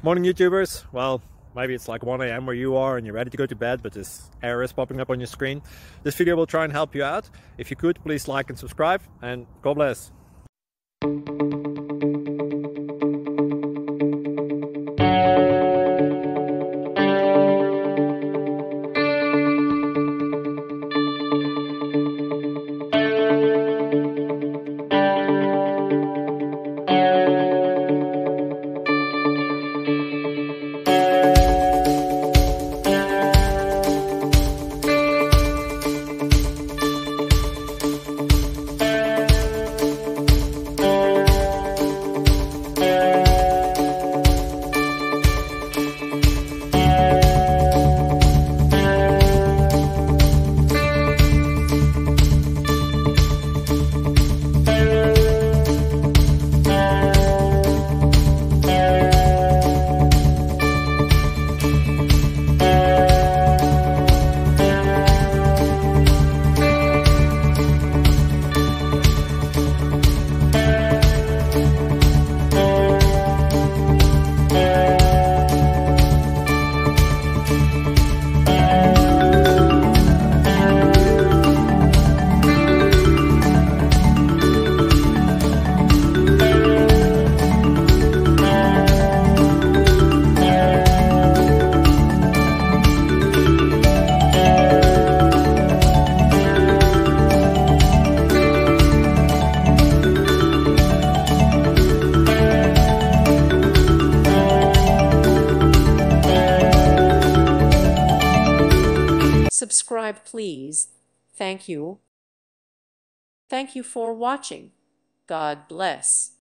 Morning YouTubers. Well, maybe it's like 1 a.m. where you are and you're ready to go to bed, but this error is popping up on your screen. This video will try and help you out. If you could, please like and subscribe, and God bless. Subscribe, please. Thank you. Thank you for watching. God bless.